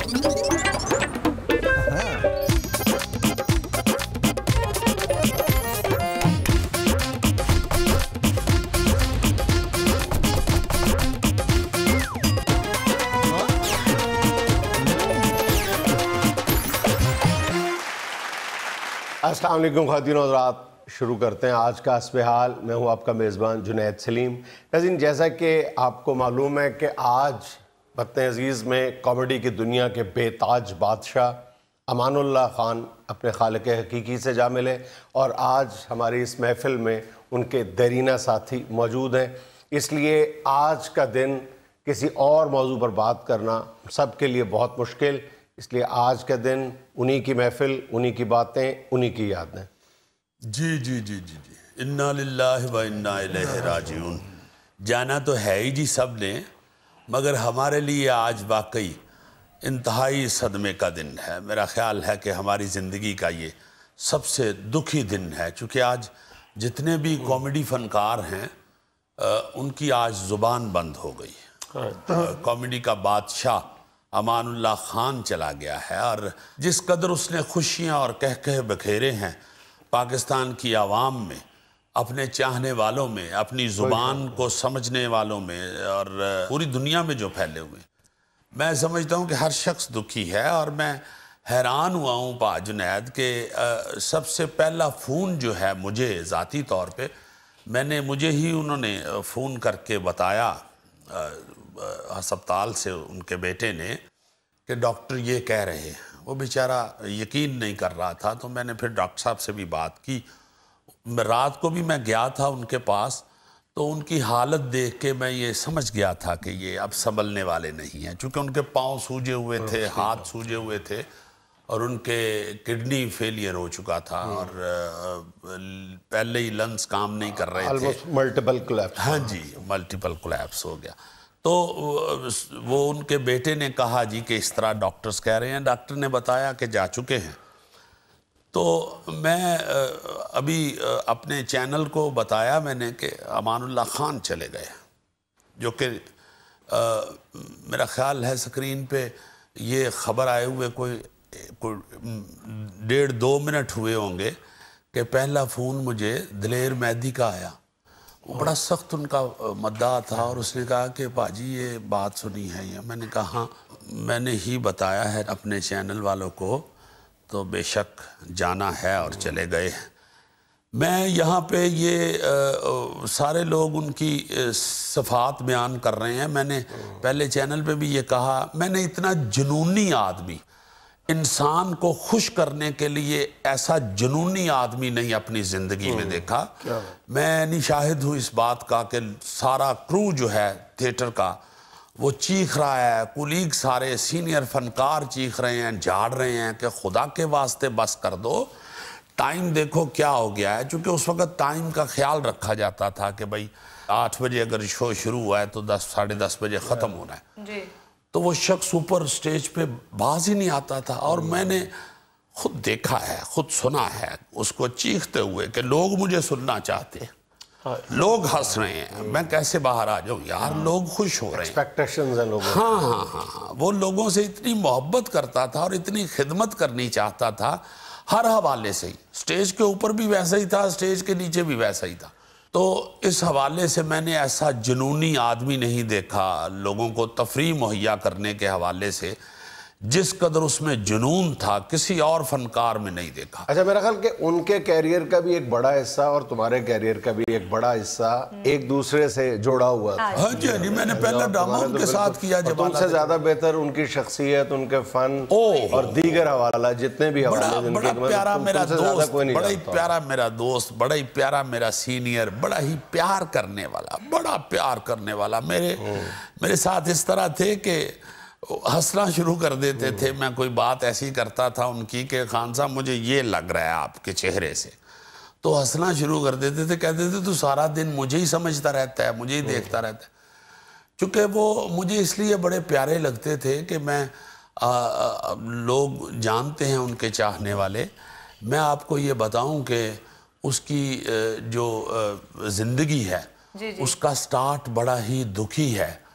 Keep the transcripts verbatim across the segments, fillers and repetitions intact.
السلام علیکم خواتین و حضرات، شروع کرتے ہیں آج کا حسب حال۔ میں ہوں آپ کا میزبان جنید سلیم۔ ناظرین، جیسا کہ آپ کو معلوم ہے کہ آج وطن عزیز میں کامیڈی کی دنیا کے بے تاج بادشاہ امان اللہ خان اپنے خالق حقیقی سے جا ملے، اور آج ہماری اس محفل میں ان کے دیرینہ ساتھی موجود ہیں۔ اس لیے آج کا دن کسی اور موضوع پر بات کرنا سب کے لیے بہت مشکل، اس لیے آج کا دن انہی کی محفل، انہی کی باتیں، انہی کی یادیں۔ جی جی جی جی جی انا للہ و انا الیہ راجعون۔ جانا تو ہے ہی جی سب نے، مگر ہمارے لیے آج واقعی انتہائی صدمے کا دن ہے۔ میرا خیال ہے کہ ہماری زندگی کا یہ سب سے دکھی دن ہے، چونکہ آج جتنے بھی کامیڈی فنکار ہیں ان کی آج زبان بند ہو گئی۔ کامیڈی کا بادشاہ امان اللہ خان چلا گیا ہے، اور جس قدر اس نے خوشیاں اور کہکہے بکھیرے ہیں پاکستان کی عوام میں، اپنے چاہنے والوں میں، اپنی زبان کو سمجھنے والوں میں، اور پوری دنیا میں جو پھیلے ہوئے، میں سمجھتا ہوں کہ ہر شخص دکھی ہے۔ اور میں حیران ہوا ہوں پا جنید کہ سب سے پہلا فون جو ہے مجھے ذاتی طور پہ، میں نے مجھے ہی انہوں نے فون کر کے بتایا ہسپتال سے ان کے بیٹے نے کہ ڈاکٹر یہ کہہ رہے ہیں۔ وہ بیچارہ یقین نہیں کر رہا تھا، تو میں نے پھر ڈاکٹر صاحب سے بھی بات کی۔ رات کو بھی میں گیا تھا ان کے پاس، تو ان کی حالت دیکھ کے میں یہ سمجھ گیا تھا کہ یہ اب سنبھلنے والے نہیں ہیں، چونکہ ان کے پاؤں سوجے ہوئے تھے، ہاتھ سوجے ہوئے تھے، اور ان کے کڈنی فیلئر ہو چکا تھا، اور پہلے ہی لنگز کام نہیں کر رہے تھے، ملٹیپل کولیپس۔ ہاں جی، ملٹیپل کولیپس ہو گیا۔ تو وہ ان کے بیٹے نے کہا جی کہ اس طرح ڈاکٹرز کہہ رہے ہیں، ڈاکٹر نے بتایا کہ جا چکے ہیں۔ تو میں ابھی اپنے چینل کو بتایا میں نے کہ امان اللہ خان چلے گئے، جو کہ میرا خیال ہے سکرین پہ یہ خبر آئے ہوئے کوئی ڈیڑھ دو منٹ ہوئے ہوں گے کہ پہلا فون مجھے دلیر مہدی کا آیا۔ بڑا سخت ان کا مدعا تھا، اور اس نے کہا کہ باجی یہ بات سنی ہے یہ؟ میں نے کہا ہاں، میں نے ہی بتایا ہے اپنے چینل والوں کو، تو بے شک جانا ہے، اور چلے گئے۔ میں یہاں پہ یہ سارے لوگ ان کی صفات بیان کر رہے ہیں۔ میں نے پہلے چینل پہ بھی یہ کہا، میں نے اتنا جنونی آدمی، انسان کو خوش کرنے کے لیے ایسا جنونی آدمی نہیں اپنی زندگی میں دیکھا۔ میں نہیں شاہد ہوں اس بات کا کہ سارا کرو جو ہے تھیٹر کا وہ چیخ رہا ہے، کولیگ سارے سینئر فنکار چیخ رہے ہیں، جھاڑ رہے ہیں کہ خدا کے واسطے بس کر دو، ٹائم دیکھو کیا ہو گیا ہے۔ چونکہ اس وقت ٹائم کا خیال رکھا جاتا تھا کہ بھائی آٹھ بجے اگر شو شروع ہوا ہے تو دس ساڑھے دس بجے ختم ہونا ہے۔ تو وہ شخص اوپر سٹیج پہ باز ہی نہیں آتا تھا، اور میں نے خود دیکھا ہے، خود سنا ہے اس کو چیختے ہوئے کہ لوگ مجھے سننا چاہتے ہیں، لوگ ہنس رہے ہیں، میں کیسے باہر آ جاؤں یار، لوگ خوش ہو رہے ہیں، ایکسپیکٹیشنز ہیں لوگوں۔ ہاں ہاں ہاں ہاں وہ لوگوں سے اتنی محبت کرتا تھا اور اتنی خدمت کرنی چاہتا تھا، ہر حوالے سے ہی، سٹیج کے اوپر بھی ویسا ہی تھا، سٹیج کے نیچے بھی ویسا ہی تھا۔ تو اس حوالے سے میں نے ایسا جنونی آدمی نہیں دیکھا لوگوں کو تفریح مہیا کرنے کے حوالے سے، جس قدر اس میں جنون تھا کسی اور فنکار میں نہیں دیکھا۔ اچھا، میرا خیال کہ ان کے کیریئر کا بھی ایک بڑا حصہ اور تمہارے کیریئر کا بھی ایک بڑا حصہ ایک دوسرے سے جوڑا ہوا تھا۔ ہاں جی جی، میں نے پہلا ڈرامہ ان کے ساتھ کیا جب تم سے زیادہ بہتر ان کی شخصیت، ان کے فن اور دیگر حوالہ جتنے بھی حوالے، بڑا پیارا میرا دوست، بڑا ہی پیارا میرا دوست، بڑا ہی پیارا میرا سینئر، بڑا ہی پیار کرنے والا، بڑا پیار کرنے والا، میرے میرے ساتھ اس طرح تھے کہ ہنسنا شروع کر دیتے تھے۔ میں کوئی بات ایسی کرتا تھا ان کی کہ خان صاحب مجھے یہ لگ رہا ہے آپ کے چہرے سے، تو ہنسنا شروع کر دیتے تھے، کہتے تھے تو سارا دن مجھے ہی سمجھتا رہتا ہے، مجھے ہی دیکھتا رہتا ہے۔ چونکہ وہ مجھے اس لیے بڑے پیارے لگتے تھے کہ میں لوگ جانتے ہیں ان کے چاہنے والے۔ میں آپ کو یہ بتاؤں کہ اس کی جو زندگی ہے اس کا سٹارٹ بڑا ہی دکھی ہے۔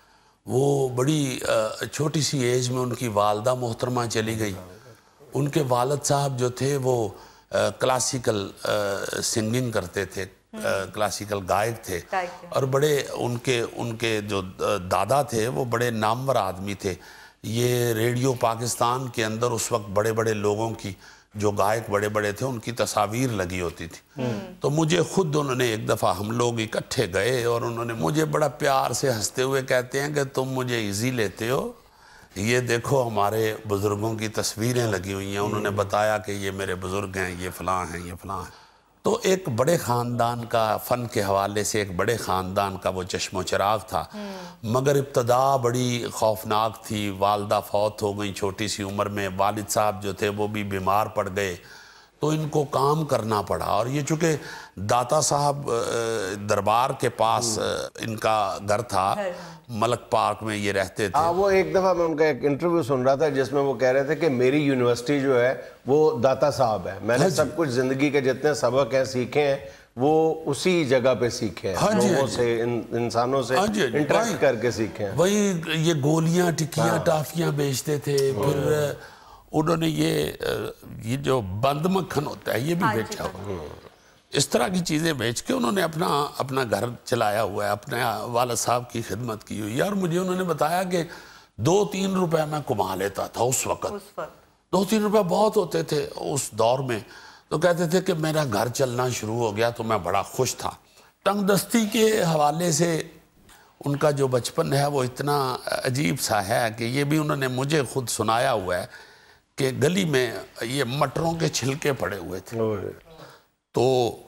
وہ بڑی چھوٹی سی ایج میں ان کی والدہ محترمہ چلی گئی. ان کے والد صاحب جو تھے وہ کلاسیکل سنگنگ کرتے تھے, کلاسیکل گائک تھے, اور بڑے ان کے ان کے جو دادا تھے وہ بڑے نامور آدمی تھے. یہ ریڈیو پاکستان کے اندر اس وقت بڑے بڑے لوگوں کی جو گائک بڑے بڑے تھے ان کی تصاویر لگی ہوتی تھی. تو مجھے خود انہوں نے ایک دفعہ ہم لوگ اکٹھے گئے اور انہوں نے مجھے بڑا پیار سے ہنستے ہوئے کہتے ہیں کہ تم مجھے ایزی لیتے ہو, یہ دیکھو ہمارے بزرگوں کی تصویریں لگی ہوئی ہیں. انہوں نے بتایا کہ یہ میرے بزرگ ہیں, یہ فلاں ہیں, یہ فلاں ہیں. تو ایک بڑے خاندان کا, فن کے حوالے سے ایک بڑے خاندان کا وہ چشم و چراغ تھا, مگر ابتدا بڑی خوفناک تھی. والدہ فوت ہو گئی چھوٹی سی عمر میں, والد صاحب جو تھے وہ بھی بیمار پڑ گئے, تو ان کو کام کرنا پڑا. اور یہ چونکہ داتا صاحب دربار کے پاس ان کا گھر تھا, ملک پارک میں یہ رہتے تھے. وہ ایک دفعہ میں ان کا ایک انٹرویو سن رہا تھا جس میں وہ کہہ رہے تھے کہ میری یونیورسٹی جو ہے وہ داتا صاحب ہے, میں نے سب کچھ زندگی کے جتنے سبق ہیں سیکھے ہیں وہ اسی جگہ پہ سیکھے ہیں, لوگوں سے, انسانوں سے انٹریکٹ کر کے سیکھے ہیں. وہی یہ گولیاں, ٹکیاں, ٹافیاں بیچتے تھے. پھر انہوں نے یہ یہ جو بند مکھن ہوتا ہے یہ بھی بیچا ہوا. اس طرح کی چیزیں بیچ کے انہوں نے اپنا اپنا گھر چلایا ہوا ہے, اپنے والد صاحب کی خدمت کی ہوئی ہے. اور مجھے انہوں نے بتایا کہ دو تین روپے میں کما لیتا تھا اس وقت. دو تین روپے بہت ہوتے تھے اس دور میں. تو کہتے تھے کہ میرا گھر چلنا شروع ہو گیا تو میں بڑا خوش تھا. تنگ دستی کے حوالے سے ان کا جو بچپن ہے وہ اتنا عجیب سا ہے کہ یہ بھی انہوں نے مجھے خود سنایا ہوا ہے کہ گلی میں یہ مٹروں کے چھلکے پڑے ہوئے تھے. تو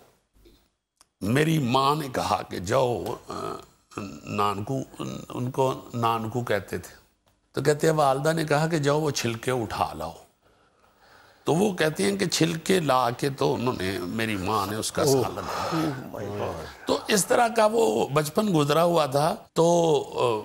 میری ماں نے کہا کہ جاؤ, نانکو, ان کو نانکو کہتے تھے, تو کہتے ہیں والدہ نے کہا کہ جاؤ وہ چھلکے اٹھا لاؤ. تو وہ کہتے ہیں کہ چھلکے لا کے تو انہوں نے, میری ماں نے اس کا سالن کھایا. تو اس طرح کا وہ بچپن گزرا ہوا تھا. تو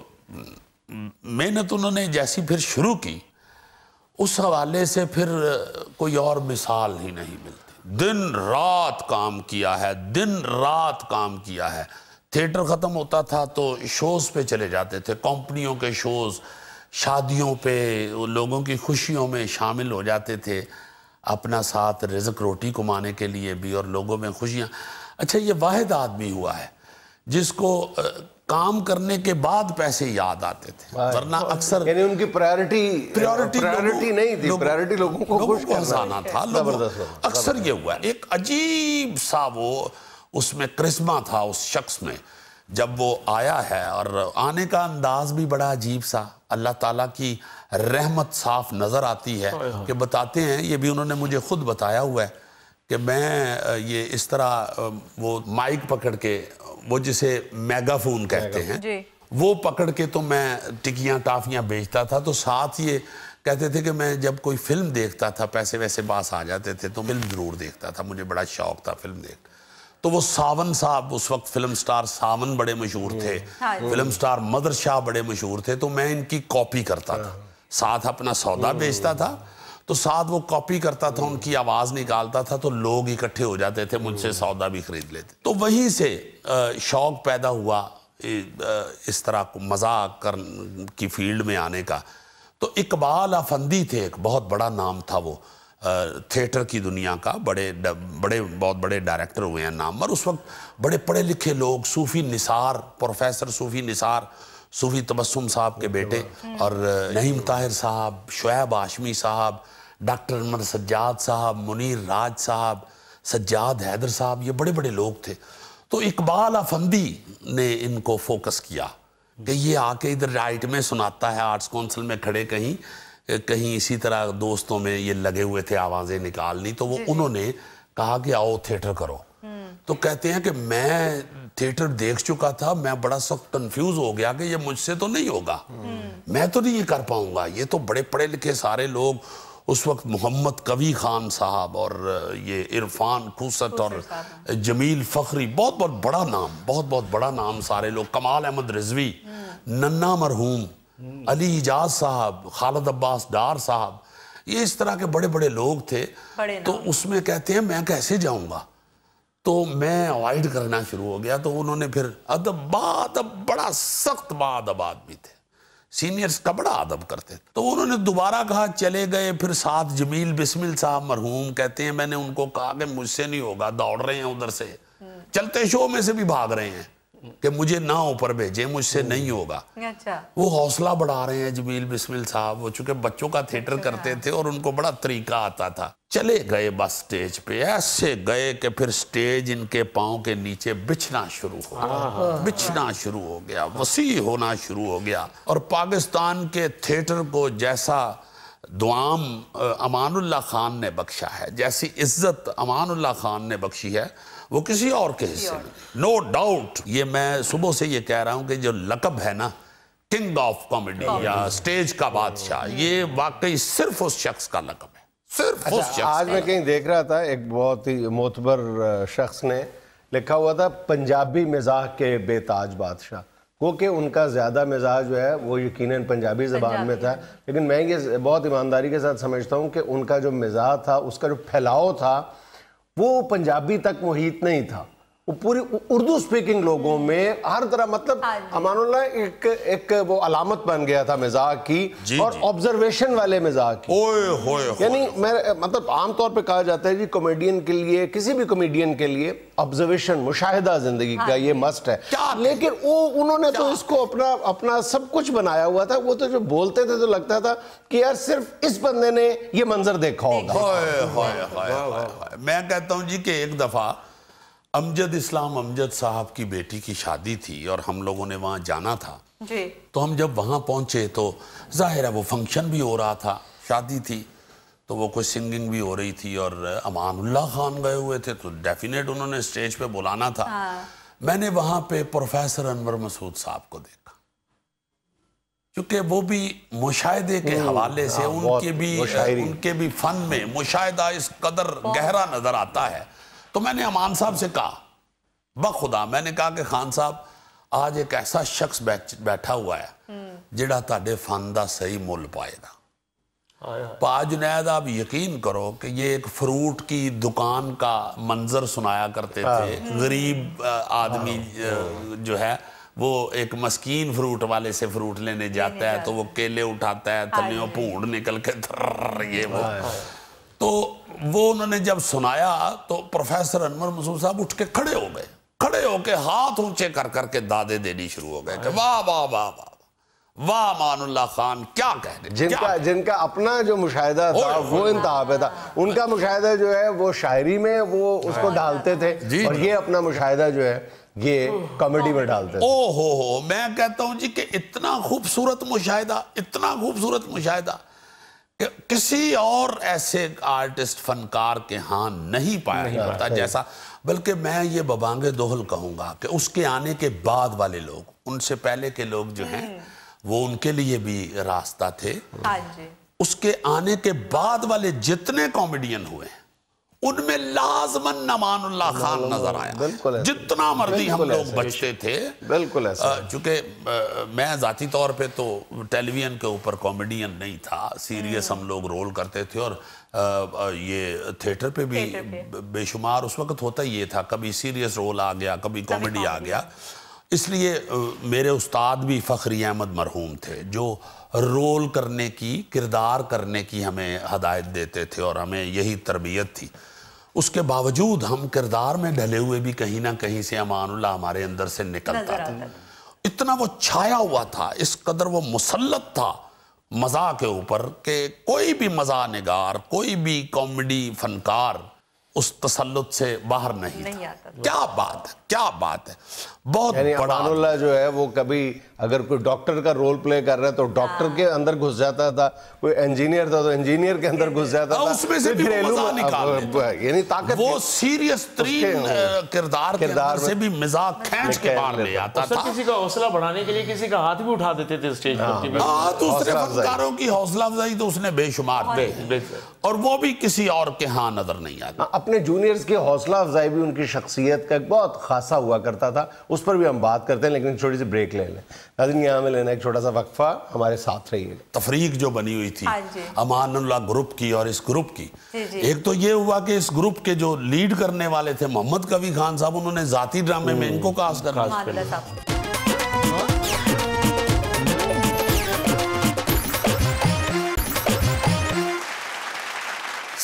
محنت انہوں نے جیسی پھر شروع کی اس حوالے سے پھر کوئی اور مثال ہی نہیں ملتی. دن رات کام کیا ہے, دن رات کام کیا ہے. تھیٹر ختم ہوتا تھا تو شوز پہ چلے جاتے تھے, کمپنیوں کے شوز, شادیوں پہ, لوگوں کی خوشیوں میں شامل ہو جاتے تھے, اپنا ساتھ رزق روٹی کمانے کے لیے بھی اور لوگوں میں خوشیاں. اچھا, یہ واحد آدمی ہوا ہے جس کو کام کرنے کے بعد پیسے یاد آتے تھے, ورنہ اکثر یعنی ان کی پرائرٹی پرائرٹی نہیں تھی, پرائرٹی لوگوں کو خوش کرنا تھا. اکثر یہ ہوا ہے. ایک عجیب سا وہ اس میں کرسمہ تھا اس شخص میں جب وہ آیا ہے, اور آنے کا انداز بھی بڑا عجیب سا. اللہ تعالیٰ کی رحمت صاف نظر آتی ہے کہ بتاتے ہیں, یہ بھی انہوں نے مجھے خود بتایا ہوا ہے کہ میں یہ اس طرح وہ مائک پکڑ کے, وہ جسے میگا فون کہتے ہیں, وہ پکڑ کے تو میں ٹکیاں ٹافیاں بیچتا تھا. تو ساتھ یہ کہتے تھے کہ میں جب کوئی فلم دیکھتا تھا, پیسے ویسے پاس آ جاتے تھے تو فلم ضرور دیکھتا تھا, مجھے بڑا شوق تھا فلم دیکھ. تو وہ ساون صاحب, اس وقت فلم سٹار ساون بڑے مشہور تھے, فلم سٹار مدر شاہ بڑے مشہور تھے, تو میں ان کی کاپی کرتا تھا, ساتھ اپنا سودا بیچتا تھا, تو ساتھ وہ کاپی کرتا تھا, ان کی آواز نکالتا تھا, تو لوگ اکٹھے ہو جاتے تھے, مجھ سے سودا بھی خرید لیتے. تو وہیں سے شوق پیدا ہوا اس طرح مذاق کی فیلڈ میں آنے کا. تو اقبال افندی تھے, ایک بہت بڑا نام تھا وہ تھیٹر کی دنیا کا, بڑے بڑے بہت بڑے ڈائریکٹر ہوئے ہیں نام. اور اس وقت بڑے پڑھے لکھے لوگ, صوفی نثار, پروفیسر صوفی نثار, صوفی تبسم صاحب کے بیٹے, اور نعیم طاہر صاحب, شعیب ہاشمی صاحب, ڈاکٹر احمد سجاد صاحب, منیر راج صاحب, سجاد حیدر صاحب, یہ بڑے بڑے لوگ تھے. تو اقبال افندی نے ان کو فوکس کیا کہ یہ آ کے ادھر رائٹ میں سناتا ہے, آرٹس کونسل میں کھڑے کہیں کہیں اسی طرح دوستوں میں یہ لگے ہوئے تھے آوازیں نکالنی. تو وہ انہوں نے کہا کہ آؤ تھیٹر کرو. تو کہتے ہیں کہ میں تھیٹر دیکھ چکا تھا, میں بڑا سخت کنفیوز ہو گیا کہ یہ مجھ سے تو نہیں ہوگا, میں تو نہیں یہ کر پاؤں گا. یہ تو بڑے پڑھے لکھے سارے لوگ, اس وقت محمد قوی خان صاحب اور یہ عرفان کھوست اور جمیل فخری, بہت بہت بڑا نام, بہت بہت بڑا نام سارے لوگ, کمال احمد رضوی, ننا مرحوم, علی اجاز صاحب, خالد عباس ڈار صاحب, یہ اس طرح کے بڑے بڑے لوگ تھے. تو اس میں کہتے ہیں میں کیسے جاؤں گا, تو میں اوائڈ کرنا شروع ہو گیا. تو انہوں نے پھر ادب بادب, بڑا سخت بادب آدمی تھے, سینئرز کا بڑا ادب کرتے تھے. تو انہوں نے دوبارہ کہا, چلے گئے. پھر ساتھ جمیل بسمل صاحب مرحوم کہتے ہیں میں نے ان کو کہا کہ مجھ سے نہیں ہوگا, دوڑ رہے ہیں ادھر سے, چلتے شو میں سے بھی بھاگ رہے ہیں کہ مجھے نہ اوپر بھیجیں, مجھ سے نہیں ہوگا. وہ حوصلہ بڑھا رہے ہیں جمیل بسمل صاحب, وہ چونکہ بچوں کا تھیٹر کرتے تھے اور ان کو بڑا طریقہ آتا تھا. چلے گئے بس سٹیج پہ, ایسے گئے کہ پھر سٹیج ان کے پاؤں کے نیچے بچھنا شروع ہو گیا, بچھنا شروع ہو گیا, وسیع ہونا شروع ہو گیا. اور پاکستان کے تھیٹر کو جیسا دعام امان اللہ خان نے بخشا ہے, جیسی عزت امان اللہ خان نے بخشی ہے, وہ کسی اور کے حصے میں نو ڈاؤٹ. یہ میں صبح سے یہ کہہ رہا ہوں کہ جو لقب ہے نا کنگ آف کامیڈی یا سٹیج کا بادشاہ, یہ واقعی صرف اس شخص کا لقب ہے, صرف اس شخص. آج میں کہیں دیکھ رہا تھا, ایک بہت ہی معتبر شخص نے لکھا ہوا تھا پنجابی مزاح کے بے تاج بادشاہ, کیونکہ ان کا زیادہ مزاج جو ہے وہ یقیناً پنجابی زبان میں تھا, لیکن میں یہ بہت ایمانداری کے ساتھ سمجھتا ہوں کہ ان کا جو مزاح تھا, اس کا جو پھیلاؤ تھا, وہ پنجابی تک محیط نہیں تھا, وہ پوری اردو سپیکنگ لوگوں میں ہر طرح. مطلب امان اللہ ایک ایک وہ علامت بن گیا تھا مزاح کی, اور آبزرویشن والے مزاح کی. یعنی میں مطلب عام طور پہ کہا جاتا ہے جی کامیڈین کے لیے, کسی بھی کامیڈین کے لیے آبزرویشن, مشاہدہ زندگی کا یہ مسٹ ہے. لیکن وہ انہوں نے تو اس کو اپنا اپنا سب کچھ بنایا ہوا تھا. وہ تو جو بولتے تھے تو لگتا تھا کہ یار صرف اس بندے نے یہ منظر دیکھا ہوگا. میں کہتا ہوں جی کہ ایک دفعہ امجد اسلام امجد صاحب کی بیٹی کی شادی تھی اور ہم لوگوں نے وہاں جانا تھا. تو ہم جب وہاں پہنچے تو ظاہر ہے وہ فنکشن بھی ہو رہا تھا, شادی تھی, تو وہ کوئی سنگنگ بھی ہو رہی تھی, اور امان اللہ خان گئے ہوئے تھے تو ڈیفینیٹ انہوں نے سٹیج پہ بلانا تھا. میں نے وہاں پہ پروفیسر انور مسعود صاحب کو دیکھا, کیونکہ وہ بھی مشاہدے کے حوالے سے ان کے بھی ان کے بھی فن میں مشاہدہ اس قدر گہرا نظر آتا ہے. تو میں نے امان صاحب سے کہا, بخدا میں نے کہا کہ خان صاحب آج ایک ایسا شخص بیٹھا ہوا ہے جڑا تاڑے فن دا صحیح مول پائے گا. پا جنید آپ یقین کرو کہ یہ ایک فروٹ کی دکان کا منظر سنایا کرتے تھے. غریب آدمی جو ہے وہ ایک مسکین فروٹ والے سے فروٹ لینے جاتا ہے تو وہ کیلے اٹھاتا ہے, تھلیوں پھونڈ نکل کے تھرر یہ وہ. تو وہ انہوں نے جب سنایا تو پروفیسر انور مسعود صاحب اٹھ کے کھڑے ہو گئے, کھڑے ہو کے ہاتھ اونچے کر کر کے دادے دینی شروع ہو گئے کہ واہ واہ واہ واہ واہ امان اللہ خان کیا کہنے. جن کا جن کا اپنا جو مشاہدہ تھا وہ انتہا پہ تھا, ان کا مشاہدہ جو ہے وہ شاعری میں وہ اس کو ڈالتے تھے, اور یہ اپنا مشاہدہ جو ہے یہ کامیڈی میں ڈالتے تھے. او ہو ہو میں کہتا ہوں جی کہ اتنا خوبصورت مشاہدہ, اتنا خوبصورت مشاہدہ کہ کسی اور ایسے آرٹسٹ فنکار کے ہاں نہیں پایا جاتا جیسا. بلکہ میں یہ ببانگ دوہل کہوں گا کہ اس کے آنے کے بعد والے لوگ, ان سے پہلے کے لوگ جو ہیں وہ ان کے لیے بھی راستہ تھے. اس کے آنے کے بعد والے جتنے کامیڈین ہوئے ہیں ان میں لازماً امان اللہ خان نظر آیا, جتنا مرضی ہم لوگ بچتے تھے. بالکل ایسا, چونکہ میں ذاتی طور پہ تو ٹیلی ویژن کے اوپر کامیڈین نہیں تھا, سیریس ہم لوگ رول کرتے تھے, اور یہ تھیٹر پہ بھی بے شمار اس وقت ہوتا یہ تھا, کبھی سیریس رول آ گیا, کبھی کامیڈی آ گیا. اس لیے میرے استاد بھی فخری احمد مرحوم تھے جو رول کرنے کی, کردار کرنے کی ہمیں ہدایت دیتے تھے اور ہمیں یہی تربیت تھی. اس کے باوجود ہم کردار میں ڈھلے ہوئے بھی کہیں نہ کہیں سے امان اللہ ہمارے اندر سے نکلتا تھا. اتنا وہ چھایا ہوا تھا, اس قدر وہ مسلط تھا مزاح کے اوپر کہ کوئی بھی مزاح نگار, کوئی بھی کامیڈی فنکار اس تسلط سے باہر نہیں تھا. کیا بات ہے, کیا بات ہے, بہت یعنی بڑا. امان اللہ جو ہے وہ کبھی اگر کوئی ڈاکٹر کا رول پلے کر رہا ہے تو ڈاکٹر کے اندر گھس جاتا تھا, کوئی انجینئر تھا تو انجینئر کے اندر گھس جاتا تھا, اس میں سے بھی مزاح نکال لیتا, یعنی طاقت وہ سیریس ترین کردار کے اندر سے بھی مزاح کھینچ کے باہر لے آتا تھا. کسی کا حوصلہ بڑھانے کے لیے کسی کا ہاتھ بھی اٹھا دیتے تھے اسٹیج پر. ہاں, دوسرے فنکاروں کی حوصلہ افزائی تو اس نے بے شمار کی, اور وہ بھی کسی اور کے ہاں نظر نہیں آتا. اپنے جونیئرز کی حوصلہ افزائی بھی ان کی شخصیت کا ایک بہت خاصا ہوا کرتا تھا, اس پر بھی ہم بات کرتے ہیں, لیکن چھوٹی سی بریک لے لیں. ناظرین یہاں میں لینا ایک چھوٹا سا وقفہ, ہمارے ساتھ رہیے. تفریق جو بنی ہوئی تھی امان اللہ گروپ کی اور اس گروپ کی, ایک تو یہ ہوا کہ اس گروپ کے جو لیڈ کرنے والے تھے محمد کبھی خان صاحب, انہوں نے ذاتی ڈرامے میں ان کو کاسٹ کرنا.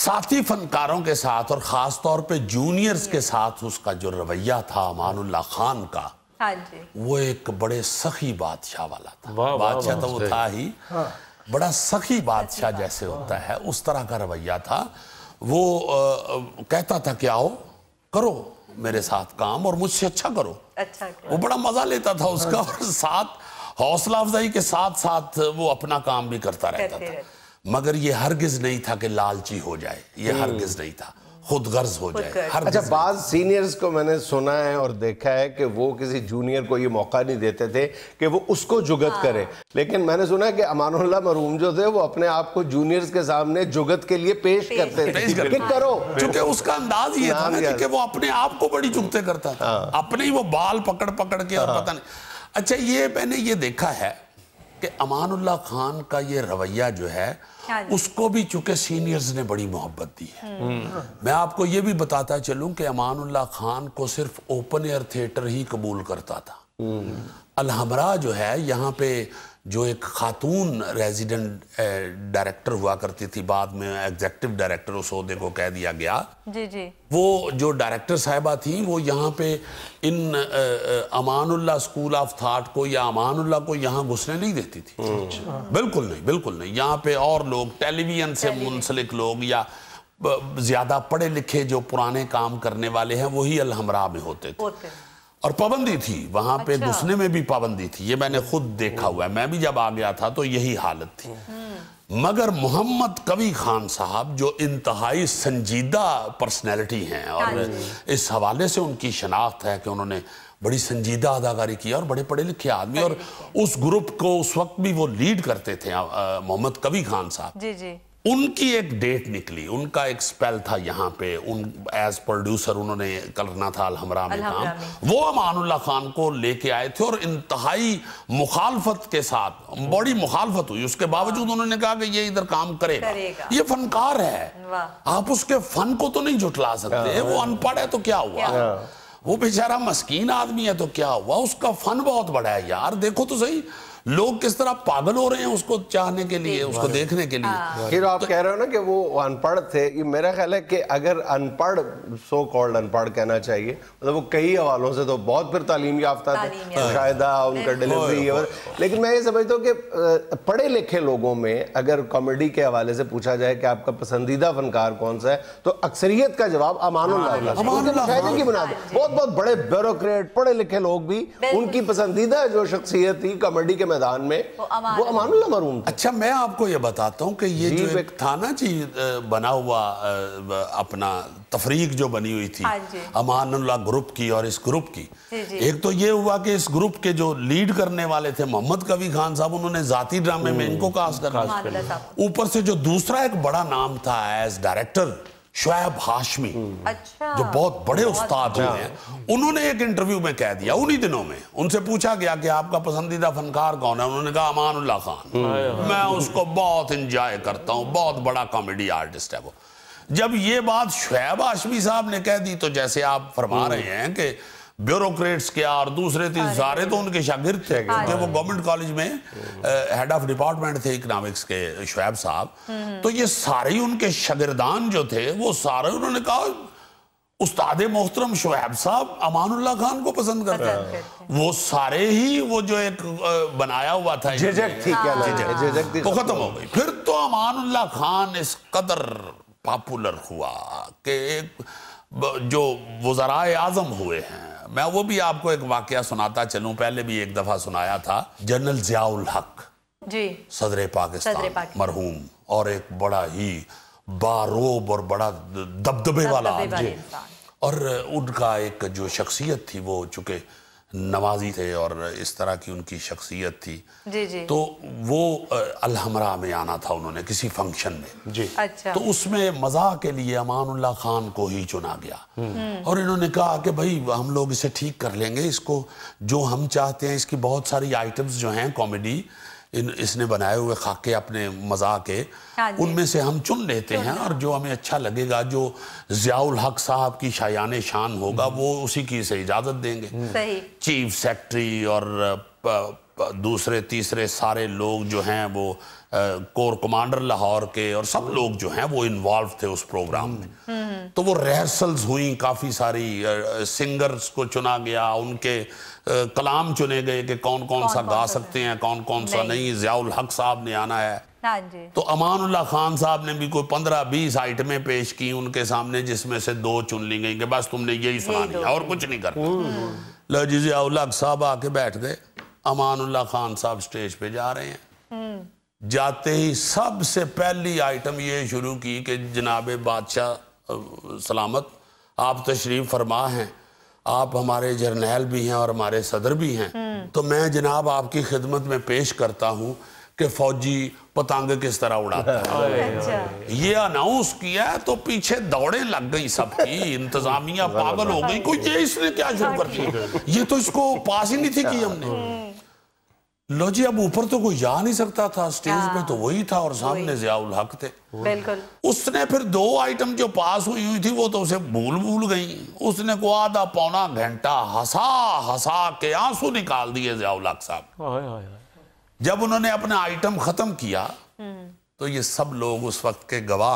ساتھی فنکاروں کے ساتھ اور خاص طور پہ جونیئرز کے ساتھ اس کا جو رویہ تھا امان اللہ خان کا، ہاں جی، وہ ایک بڑے سخی بادشاہ والا تھا. واہ واہ بادشاہ تو وہ تھا ہی، بڑا سخی بادشاہ جیسے ہوتا ہے اس طرح کا رویہ تھا. وہ کہتا تھا کہ آؤ کرو میرے ساتھ کام اور مجھ سے اچھا کرو. اچھا وہ بڑا مزہ لیتا تھا اس کا، اور ساتھ حوصلہ افزائی کے ساتھ ساتھ وہ اپنا کام بھی کرتا رہتا تھا. مگر یہ ہرگز نہیں تھا کہ لالچی ہو جائے، یہ ہرگز نہیں تھا خود غرض ہو جائے. اچھا، بعض سینئرز کو میں نے سنا ہے اور دیکھا ہے کہ وہ کسی جونیئر کو یہ موقع نہیں دیتے تھے کہ وہ اس کو جگت کرے، لیکن میں نے سنا ہے کہ امان اللہ مرحوم جو تھے وہ اپنے آپ کو جونیئرز کے سامنے جگت کے لیے پیش کرتے تھے کہ کرو. چونکہ اس کا انداز یہ تھا نا کہ وہ اپنے آپ کو بڑی جگتے کرتا تھا، اپنے ہی وہ بال پکڑ پکڑ کے، اور پتہ نہیں. اچھا، یہ میں نے یہ دیکھا ہے کہ امان اللہ خان کا یہ رویہ جو ہے اس کو بھی چونکہ سینئرز نے بڑی محبت دی ہے. میں آپ کو یہ بھی بتاتا چلوں کہ امان اللہ خان کو صرف اوپن ایئر تھیٹر ہی قبول کرتا تھا. الحمراء جو ہے یہاں پہ جو ایک خاتون ریزیڈنٹ ڈائریکٹر ہوا کرتی تھی، بعد میں ایگزیکٹو ڈائریکٹر اس عہدے کو کہہ دیا گیا. جی جی، وہ جو ڈائریکٹر صاحبہ تھیں وہ یہاں پہ ان Aman Ullah school of thought کو یا امان اللہ کو یہاں گھسنے نہیں دیتی تھی. بالکل نہیں، بالکل نہیں. یہاں پہ اور لوگ ٹیلی ویژن سے منسلک لوگ یا زیادہ پڑھے لکھے جو پرانے کام کرنے والے ہیں وہی الحمراء میں ہوتے تھے. اور پابندی تھی وہاں پہ گھسنے میں بھی پابندی تھی. یہ میں نے خود دیکھا ہوا ہے، میں بھی جب آ گیا تھا تو یہی حالت تھی. مگر محمد قوی خان صاحب جو انتہائی سنجیدہ پرسنالٹی ہیں، اور اس حوالے سے ان کی شناخت ہے کہ انہوں نے بڑی سنجیدہ اداکاری کی اور بڑے پڑھے لکھے آدمی، اور اس گروپ کو اس وقت بھی وہ لیڈ کرتے تھے محمد قوی خان صاحب. جی جی، ان کی ایک ڈیٹ نکلی، ان کا ایک سپیل تھا یہاں پہ، ان ایز پروڈیوسر انہوں نے کرنا تھا الحمراء میں کام. وہ امان اللہ خان کو لے کے آئے تھے اور انتہائی مخالفت کے ساتھ، بڑی مخالفت ہوئی، اس کے باوجود انہوں نے کہا کہ یہ ادھر کام کرے گا، یہ فنکار ہے، آپ اس کے فن کو تو نہیں جھٹلا سکتے. وہ ان پڑھ ہے تو کیا ہوا، وہ بیچارہ مسکین آدمی ہے تو کیا ہوا، اس کا فن بہت بڑا ہے یار. دیکھو تو صحیح لوگ کس طرح پاگل ہو رہے ہیں اس کو چاہنے کے لیے، اس کو دیکھنے کے لیے. پھر آپ کہہ رہے ہو نا کہ وہ ان پڑھ تھے، یہ میرا خیال ہے کہ اگر ان پڑھ، سو کالڈ ان پڑھ کہنا چاہیے، مطلب وہ کئی حوالوں سے تو بہت پھر تعلیم یافتہ تھے، شاہدہ ان کا ڈیلیوری. لیکن میں یہ سمجھتا ہوں کہ پڑھے لکھے لوگوں میں اگر کامیڈی کے حوالے سے پوچھا جائے کہ آپ کا پسندیدہ فنکار کون سا ہے تو اکثریت کا جواب امان اللہ. مشاہدے کی بنیاد بہت بہت بڑے بیوروکریٹ پڑھے لکھے لوگ بھی ان کی پسندیدہ جو شخصیت تھی کامیڈی کے میدان میں وہ امان اللہ مرحوم تھے. اچھا، میں آپ کو یہ بتاتا ہوں کہ یہ جو ایک تھا نا جی بنا ہوا اپنا تفریق جو بنی ہوئی تھی امان اللہ گروپ کی اور اس گروپ کی، ایک تو یہ ہوا کہ اس گروپ کے جو لیڈ کرنے والے تھے محمد قوی خان صاحب، انہوں نے ذاتی ڈرامے میں ان کو کاسٹ کرنا. اوپر سے جو دوسرا ایک بڑا نام تھا ایز ڈائریکٹر، شعیب ہاشمی، جو بہت بڑے استاد ہوئے ہیں، انہوں نے ایک انٹرویو میں کہہ دیا انہی دنوں میں، ان سے پوچھا گیا کہ آپ کا پسندیدہ فنکار کون ہے، انہوں نے کہا امان اللہ خان، میں اس کو بہت انجوائے کرتا ہوں، بہت بڑا کامیڈی آرٹسٹ ہے وہ. جب یہ بات شعیب ہاشمی صاحب نے کہہ دی تو جیسے آپ فرما رہے ہیں کہ بیوروکریٹس کیا اور دوسرے تھے، سارے تو ان کے شاگرد تھے، کیونکہ وہ گورنمنٹ کالج میں ہیڈ آف ڈپارٹمنٹ تھے اکنامکس کے شعیب صاحب. تو یہ سارے ان کے شاگردان جو تھے وہ سارے انہوں نے کہا استاد محترم شعیب صاحب امان اللہ خان کو پسند کرتے ہیں. وہ سارے ہی وہ جو ایک بنایا ہوا تھا جھجک تھی، کیا وہ ختم ہو گئی. پھر تو امان اللہ خان اس قدر پاپولر ہوا کہ ایک جو وزرائے اعظم ہوئے ہیں. میں وہ بھی آپ کو ایک واقعہ سناتا چلوں، پہلے بھی ایک دفعہ سنایا تھا. جنرل ضیاء الحق جی صدر پاکستان مرحوم، اور ایک بڑا ہی باروب اور بڑا دبدبے والا آدمی، اور ان کا ایک جو شخصیت تھی وہ چونکہ نوازی تھے اور اس طرح کی ان کی شخصیت تھی، جی جی، تو وہ الحمراء میں آنا تھا انہوں نے کسی فنکشن میں جی، تو اس میں مزاح کے لیے امان اللہ خان کو ہی چنا گیا. اور انہوں نے کہا کہ بھائی ہم لوگ اسے ٹھیک کر لیں گے، اس کو جو ہم چاہتے ہیں، اس کی بہت ساری آئٹمز جو ہیں کامیڈی اس نے بنائے ہوئے خاکے اپنے مزاح کے، ان میں سے ہم چن لیتے ہیں اور جو ہمیں اچھا لگے گا، جو ضیاء الحق صاحب کی شایان شان ہوگا وہ اسی کی سے اجازت دیں گے. چیف سیکٹری اور دوسرے تیسرے سارے لوگ جو ہیں وہ کور کمانڈر لاہور کے اور سب لوگ جو ہیں وہ انوالو تھے اس پروگرام میں. تو وہ ریہرسلز ہوئیں کافی ساری, سنگرز کو چنا گیا, ان کے کلام چنے گئے کہ کون کون سا گا سکتے ہیں, کون کون سا نہیں. ضیاء الحق صاحب نے آنا ہے. تو امان اللہ خان صاحب نے بھی کوئی پندرہ بیس آئٹمیں پیش کی ان کے سامنے, جس میں سے دو چن لی گئی کہ بس تم نے یہی سنانی ہے اور کچھ نہیں کرنا. لو جی ضیاء الحق صاحب آ کے بیٹھ گئے, امان اللہ خان صاحب سٹیج پہ جا رہے ہیں. جاتے ہی سب سے پہلی آئٹم یہ شروع کی کہ جناب بادشاہ سلامت آپ تشریف فرما ہیں, آپ ہمارے جرنیل بھی ہیں اور ہمارے صدر بھی ہیں, تو میں جناب آپ کی خدمت میں پیش کرتا ہوں کہ فوجی پتنگ کس طرح اڑاتا ہے. یہ اناؤنس کیا تو پیچھے دوڑیں لگ گئی سب کی, انتظامیہ پاگل ہو گئی, کوئی یہ اس نے کیا شروع کر دیا, یہ تو اس کو پاس ہی نہیں تھی کی ہم نے. لو جی اب اوپر تو کوئی جا نہیں سکتا تھا, سٹیج پہ تو وہی تھا اور سامنے ضیاء الحق تھے. بالکل. اس نے پھر دو آئٹم جو پاس ہوئی ہوئی تھی وہ تو اسے بھول بھول گئی. اس نے کو آدھا پونا گھنٹہ ہسا ہسا کے آنسو نکال دیے ضیاء الحق صاحب. جب انہوں نے اپنا آئٹم ختم کیا تو یہ سب لوگ اس وقت کے گواہ,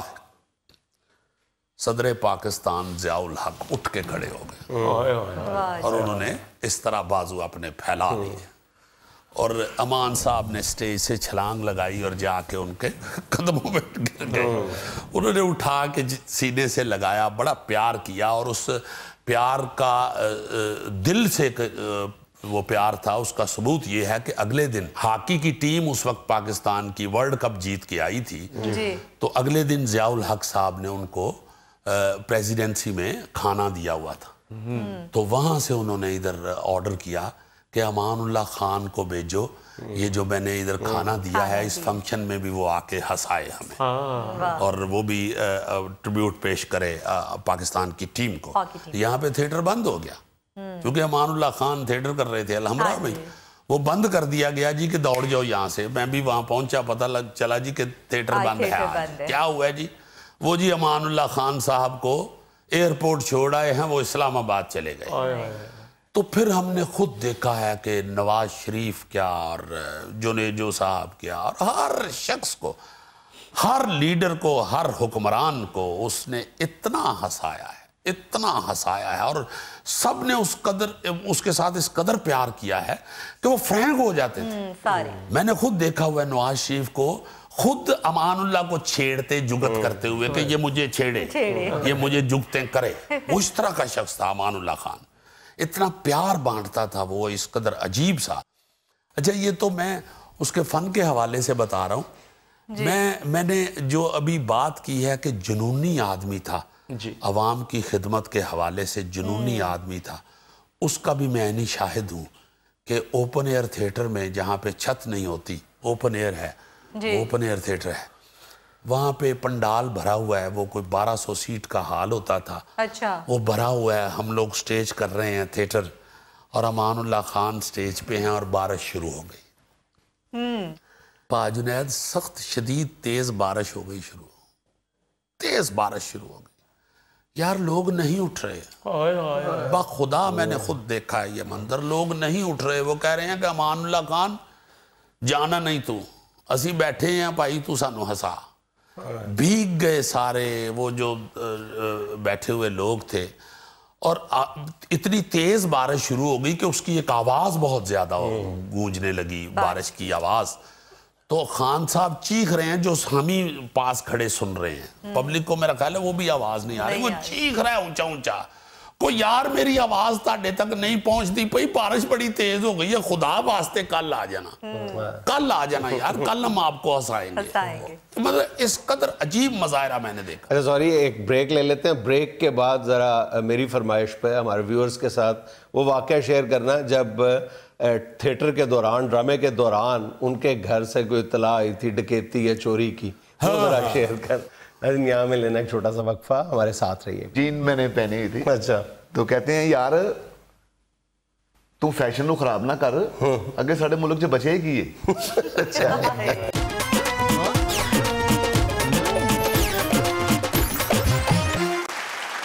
صدر پاکستان ضیاء الحق اٹھ کے کھڑے ہو گئے اور انہوں نے اس طرح بازو اپنے پھیلا لیے اور امان صاحب نے سٹیج سے چھلانگ لگائی اور جا کے ان کے قدموں میں گر گئے. انہوں نے اٹھا کے سینے سے لگایا, بڑا پیار کیا, اور اس پیار کا دل سے وہ پیار تھا. اس کا ثبوت یہ ہے کہ اگلے دن ہاکی کی ٹیم اس وقت پاکستان کی ورلڈ کپ جیت کے آئی تھی, تو اگلے دن ضیاء الحق صاحب نے ان کو پریزیڈنسی میں کھانا دیا ہوا تھا. تو وہاں سے انہوں نے ادھر آرڈر کیا کہ امان اللہ خان کو بھیجو, یہ جو میں نے ادھر کھانا دیا ہے اس فنکشن میں بھی وہ آ کے ہنسائے ہمیں, اور وہ بھی ٹریبیوٹ پیش کرے پاکستان کی ٹیم کو. یہاں پہ تھیٹر بند ہو گیا کیونکہ امان اللہ خان تھیٹر کر رہے تھے الحمرہ میں, وہ بند کر دیا گیا جی کہ دوڑ جاؤ یہاں سے. میں بھی وہاں پہنچا, پتہ لگ چلا جی کہ تھیٹر بند ہے. کیا ہوا ہے جی؟ وہ جی امان اللہ خان صاحب کو ایئرپورٹ چھوڑ آئے ہیں, وہ اسلام آباد چلے گئے. تو پھر ہم نے خود دیکھا ہے کہ نواز شریف کیا اور جنیجو صاحب کیا, اور ہر شخص کو, ہر لیڈر کو, ہر حکمران کو اس نے اتنا ہنسایا ہے, اتنا ہنسایا ہے, اور سب نے اس قدر اس کے ساتھ اس قدر پیار کیا ہے کہ وہ فرینک ہو جاتے تھے. میں نے خود دیکھا ہوا ہے نواز شریف کو خود امان اللہ کو چھیڑتے جگت کرتے ہوئے کہ یہ مجھے چھیڑے, یہ مجھے جگتیں کرے. وہ اس طرح کا شخص تھا امان اللہ خان, اتنا پیار بانٹتا تھا وہ, اس قدر عجیب سا. اچھا یہ تو میں اس کے فن کے حوالے سے بتا رہا ہوں. میں میں نے جو ابھی بات کی ہے کہ جنونی آدمی تھا, عوام کی خدمت کے حوالے سے جنونی آدمی تھا, اس کا بھی میں نہیں شاہد ہوں کہ اوپن ایئر تھیٹر میں جہاں پہ چھت نہیں ہوتی, اوپن ایئر ہے, اوپن ایئر تھیٹر ہے, وہاں پہ پنڈال بھرا ہوا ہے, وہ کوئی بارہ سو سیٹ کا ہال ہوتا تھا, وہ بھرا ہوا ہے, ہم لوگ سٹیج کر رہے ہیں تھیٹر, اور امان اللہ خان سٹیج پہ ہیں اور بارش شروع ہو گئی. پا جنید سخت شدید تیز بارش ہو گئی, شروع تیز بارش شروع ہو گئی. یار لوگ نہیں اٹھ رہے, بخدا میں نے خود دیکھا ہے یہ منظر, لوگ نہیں اٹھ رہے. وہ کہہ رہے ہیں کہ امان اللہ خان جانا نہیں تو, اسی بیٹھے ہیں بھائی, تو سانو ہسا. بھیگ گئے سارے وہ جو بیٹھے ہوئے لوگ تھے, اور اتنی تیز بارش شروع ہو گئی کہ اس کی ایک آواز بہت زیادہ گونجنے لگی, بارش کی آواز. تو خان صاحب چیخ رہے ہیں, جو ہم ہی پاس کھڑے سن رہے ہیں, پبلک کو میرا خیال ہے وہ بھی آواز نہیں آ رہی, وہ چیخ رہا ہے اونچا اونچا, کو یار میری آواز تاڑے تک نہیں پہنچتی پئی, بارش بڑی تیز ہو گئی ہے, خدا واسطے کل آ جانا, کل آ جانا یار, کل ہم آپ کو ہنسائیں گے. مطلب اس قدر عجیب مظاہرہ میں نے دیکھا. اچھا سوری, ایک بریک لے لیتے ہیں, بریک کے بعد ذرا میری فرمائش پہ ہمارے ویورز کے ساتھ وہ واقعہ شیئر کرنا جب تھیٹر کے دوران, ڈرامے کے دوران ان کے گھر سے کوئی اطلاع آئی تھی ڈکیتی یا چوری کی, وہ ذرا شیئر کر. یہاں میں لینا ایک چھوٹا سا وقفہ, ہمارے ساتھ رہیے. جین میں نے پہنی ہوئی تھی. اچھا. تو کہتے ہیں یار تو فیشن نو خراب نہ کر, اگے ساڑھے ملک سے بچے کی ہے. اچھا.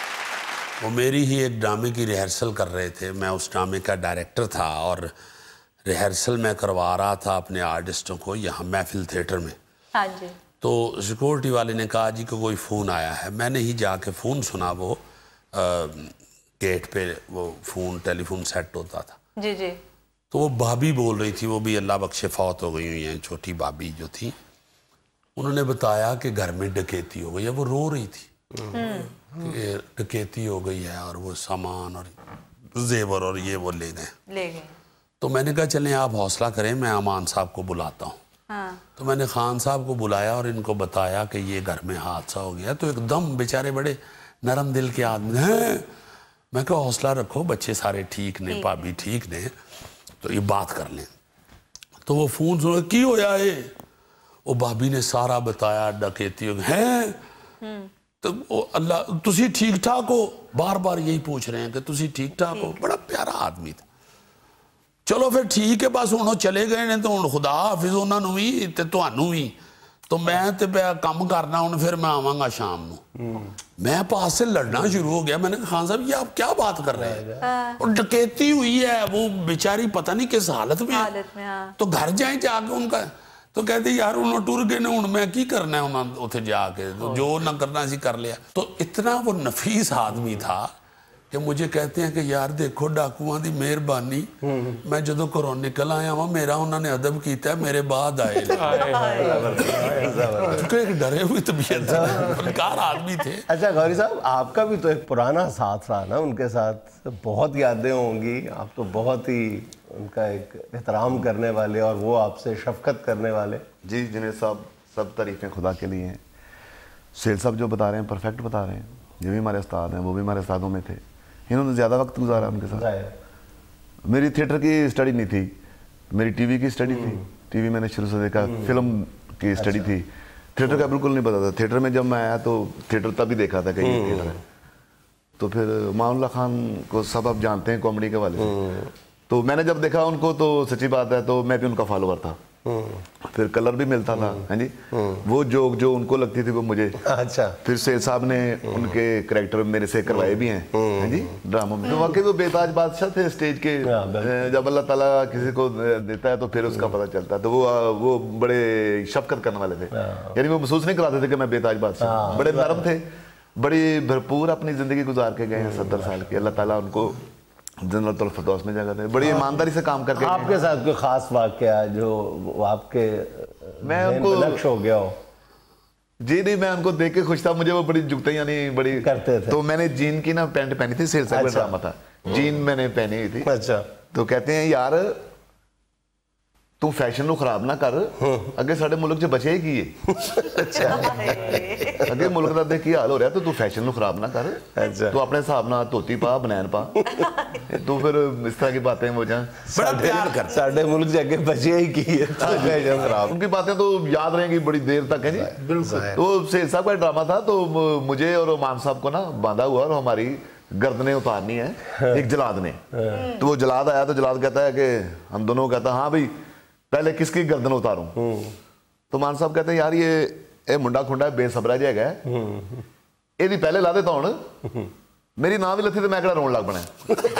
وہ میری ہی ایک ڈرامے کی ریہرسل کر رہے تھے, میں اس ڈرامے کا ڈائریکٹر تھا, اور ریہرسل میں کروا رہا تھا اپنے آرٹسٹوں کو یہاں محفل تھیٹر میں. ہاں جی. تو سیکورٹی والے نے کہا جی کہ کوئی فون آیا ہے. میں نے ہی جا کے فون سنا, وہ گیٹ پہ وہ فون ٹیلی فون سیٹ ہوتا تھا. جی جی. تو وہ بھابھی بول رہی تھی, وہ بھی اللہ بخشے فوت ہو گئی ہوئی ہیں, چھوٹی بھابھی جو تھی. انہوں نے بتایا کہ گھر میں ڈکیتی ہو گئی ہے. وہ رو رہی تھی کہ ڈکیتی ہو گئی ہے اور وہ سامان اور زیور اور یہ وہ لے گئے لے گئے. تو میں نے کہا چلیں آپ حوصلہ کریں, میں امان صاحب کو بلاتا ہوں. ہاں. تو میں نے خان صاحب کو بلایا اور ان کو بتایا کہ یہ گھر میں حادثہ ہو گیا. تو ایک دم بیچارے بڑے نرم دل کے آدمی ہیں. میں کہا حوصلہ رکھو, بچے سارے ٹھیک نے, بھابھی ٹھیک نے, تو یہ بات کر لیں. تو وہ فون سن کی ہویا ہے, وہ بھابھی نے سارا بتایا ڈکیتی ہو گئی ہیں. تو اللہ تسی ٹھیک ٹھاک ہو, بار بار یہی پوچھ رہے ہیں کہ تسی ٹھیک ٹھاک ہو. بڑا پیارا آدمی تھا. چلو پھر ٹھیک ہے, بس ہوں چلے گئے نے تو ہوں خدا حافظ انہوں نے بھی تے تانوں بھی. تو میں تے پہ کم کرنا ہوں, پھر میں آواں گا شام نو. میں پاس سے لڑنا شروع ہو گیا. میں نے کہا خان صاحب یہ آپ کیا بات کر رہے ہیں, اور ڈکیتی ہوئی ہے, وہ بیچاری پتہ نہیں کس حالت میں ہے, تو گھر جائیں جا کے ان کا. تو کہتے یار انہوں ٹور گئے نے, ہوں میں کی کرنا ہے انہوں اتنے جا کے, جو نہ کرنا سی کر لیا. تو اتنا وہ نفیس آدمی تھا کہ مجھے کہتے ہیں کہ یار دیکھو ڈاکوؤں دی مہربانی, میں جدو گھروں نکل آیا ہوں میرا انہوں نے ادب کیتا ہے, میرے بعد آئے. کیونکہ ایک ڈرے ہوئی طبیعت فنکار آدمی تھے. اچھا غوری صاحب, آپ کا بھی تو ایک پرانا ساتھ رہا نا ان کے ساتھ, بہت یادیں ہوں گی. آپ تو بہت ہی ان کا ایک احترام کرنے والے اور وہ آپ سے شفقت کرنے والے. جی جنید صاحب, سب تعریفیں خدا کے لیے ہیں. سیل صاحب جو بتا رہے ہیں پرفیکٹ بتا رہے ہیں. یہ بھی ہمارے استاد ہیں, وہ بھی ہمارے استادوں میں تھے. انہوں نے زیادہ وقت گزارا ان کے ساتھ. میری تھیٹر کی اسٹڈی نہیں تھی, میری ٹی وی کی اسٹڈی تھی. ٹی وی میں نے شروع سے دیکھا, فلم کی اسٹڈی تھی. تھیٹر کا بالکل نہیں پتا تھا. تھیٹر میں جب میں آیا تو تھیٹر تب ہی دیکھا تھا کہ یہ تھیٹر ہے. تو پھر اماناللہ خان کو سب آپ جانتے ہیں کامیڈی کے والے سے. تو میں نے جب دیکھا ان کو تو سچی بات ہے تو میں بھی ان کا فالوور تھا. پھر کلر بھی ملتا تھا. ہاں جی, وہ جوک جو ان کو لگتی تھی وہ مجھے. اچھا. پھر سیل صاحب نے ان کے کریکٹر میرے سے کروائے بھی ہیں. ہاں جی, ڈراموں میں. واقعی وہ بے تاج بادشاہ تھے اسٹیج کے. جب اللہ تعالیٰ کسی کو دیتا ہے تو پھر اس کا پتہ چلتا ہے. تو وہ وہ بڑے شفقت کرنے والے تھے. یعنی وہ محسوس نہیں کراتے تھے کہ میں بے تاج بادشاہ. بڑے نرم تھے, بڑی بھرپور اپنی زندگی گزار کے گئے ہیں ستر سال کی. اللہ تعالیٰ ان کو جنت الفردوس میں جگہ دے. بڑی ایمانداری سے کام کر کے. آپ کے ساتھ کوئی خاص واقعہ جو آپ کے میں ان کو نقش ہو گیا ہو؟ جی نہیں, میں ان کو دیکھ کے خوش تھا. مجھے وہ بڑی جھکتے یعنی بڑی کرتے تھے. تو میں نے جین کی نا پینٹ پہنی تھی, سیل صاحب کا ڈرامہ تھا, جین میں نے پہنی ہوئی تھی. اچھا. تو کہتے ہیں یار تو فیشن نو خراب نہ کر, اگے ساڈے ملک چ بچے ہی کی ہے. اگے ملک دا دیکھ کی حال ہو رہا, تو تو فیشن نو خراب نہ کر, تو اپنے حساب نال دھوتی پا, بنین پا. تو پھر اس طرح کی باتیں وہ جائیں. بڑا پیار کرتے ساڈے ملک چ اگے بچے ہی کی ہے, فیشن خراب. ان کی باتیں تو یاد رہیں گی بڑی دیر تک. ہے جی بالکل. تو سیل صاحب کا ڈرامہ تھا, تو مجھے اور امان صاحب کو نا باندھا ہوا اور ہماری گردنیں اتارنی ہے ایک جلاد نے. تو وہ جلاد آیا تو جلاد کہتا ہے کہ ہم دونوں کہتا ہاں بھائی پہلے کس کی گردن اتاروں. تو مان صاحب کہتے ہیں یار یہ اے منڈا کھنڈا بے صبرا جہا ہے, یہ پہلے لا دیتا ہوں, میری نام بھی لتھی تو میں کہڑا رون لگ بنا.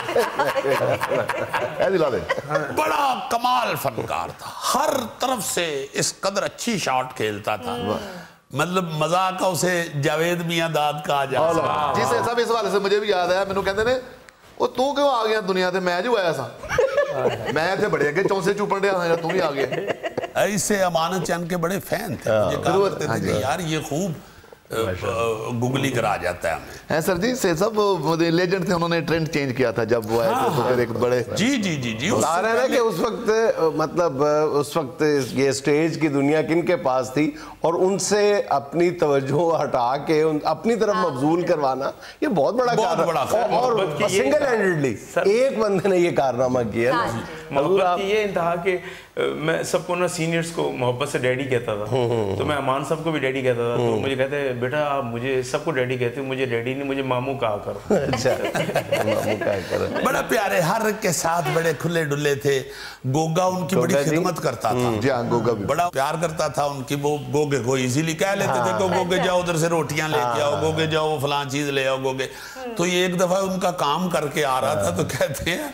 اے لا دے. بڑا کمال فنکار تھا, ہر طرف سے اس قدر اچھی شاٹ کھیلتا تھا, مطلب مذاق اسے جاوید میاں داد کہا جا سکتا. جی صاحب اس حوالے سے مجھے بھی یاد آیا, مینوں کہندے نے وہ تو کیوں آ گیا دنیا تے, میں جو آیا سا, میں تے بڑے اگے چونسے چوپن ڈیا تھا, تو بھی آ گیا. ایسے امانت چند کے بڑے فین تھے, مجھے کہا کرتے تھے کہ یار یہ خوب گوگلی کرا جاتا ہے ہمیں. ہیں سر جی, سیل صاحب وہ لیجنڈ تھے, انہوں نے ٹرینڈ چینج کیا تھا جب وہ آئے تھے. تو پھر ایک بڑے جی جی جی جی بتا رہے ہیں کہ اس وقت مطلب اس وقت یہ اسٹیج کی دنیا کن کے پاس تھی, اور ان سے اپنی توجہ ہٹا کے اپنی طرف مبذول کروانا یہ بہت بڑا کارنامہ, اور سنگل ہینڈڈلی ایک بندے نے یہ کارنامہ کیا. محبت کی یہ انتہا کہ میں سب کو نا سینئرز کو محبت سے ڈیڈی کہتا تھا, تو میں امان صاحب کو بھی ڈیڈی کہتا تھا. تو مجھے کہتے بیٹا آپ مجھے سب کو ڈیڈی کہتے, مجھے ڈیڈی نہیں مجھے ماموں کہا کرو. اچھا, ماموں کہا کرو. بڑا پیارے, ہر کے ساتھ بڑے کھلے ڈلے تھے. گوگا ان کی بڑی خدمت کرتا تھا. جی ہاں, گوگا بھی بڑا پیار کرتا تھا ان کی. وہ گوگے کو ایزیلی کہہ لیتے تھے کہ گوگے جاؤ ادھر سے روٹیاں لے کے آؤ, گوگے جاؤ فلان چیز لے آؤ گوگے. تو یہ ایک دفعہ ان کا کام کر کے آ رہا تھا, تو کہتے ہیں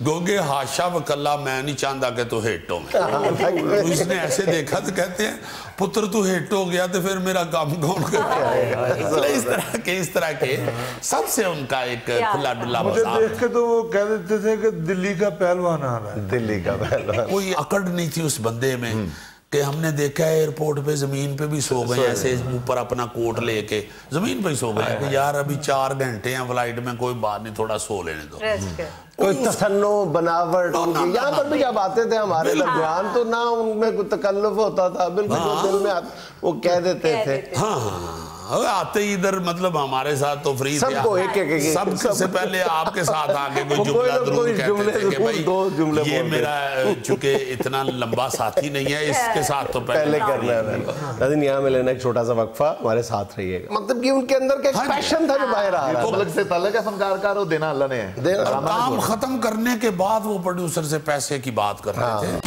گوگے ہاشا وکلا میں نہیں چاہتا کہ تو ہٹ ہو میں. تو اس نے ایسے دیکھا تو کہتے ہیں پتر تو ہٹ ہو گیا تو پھر میرا کام کون کرے. اس طرح کے اس طرح کے سب سے ان کا ایک کھلا ڈلا مجھے دیکھ کے تو وہ کہہ دیتے تھے کہ دلی کا پہلوان آ رہا ہے. دلی کا پہلوان. کوئی اکڑ نہیں تھی اس بندے میں کہ ہم نے دیکھا ہے ایئرپورٹ پہ زمین پہ بھی سو گئے ایسے اوپر اپنا کوٹ لے کے زمین پہ ہی سو گئے کہ یار ابھی چار گھنٹے ہیں فلائٹ میں, کوئی بات نہیں, تھوڑا سو لینے دو. کوئی تصنع بناوٹ یہاں پر بھی جب آتے تھے ہمارے درمیان تو نہ ان میں کوئی تکلف ہوتا تھا, بالکل جو دل میں وہ کہہ دیتے تھے. ہاں ہاں آتے ہی ادھر مطلب ہمارے ساتھ تو فری سب کو ایک ایک سب سے پہلے آپ کے ساتھ آگے کوئی جملہ ضرور کہتے تھے کہ بھائی یہ میرا چونکہ اتنا لمبا ساتھی نہیں ہے, اس کے ساتھ تو پہلے کرنا ہے. لیکن یہاں میں لینا ایک چھوٹا سا وقفہ, ہمارے ساتھ رہیے گا. مطلب کہ ان کے اندر کا ایک پیشن تھا جو باہر آ رہا ہے. سے تعلق ہے فنکار کا اور دینا اللہ نے ہے. کام ختم کرنے کے بعد وہ پروڈیوسر سے پیسے کی بات کر رہے تھے.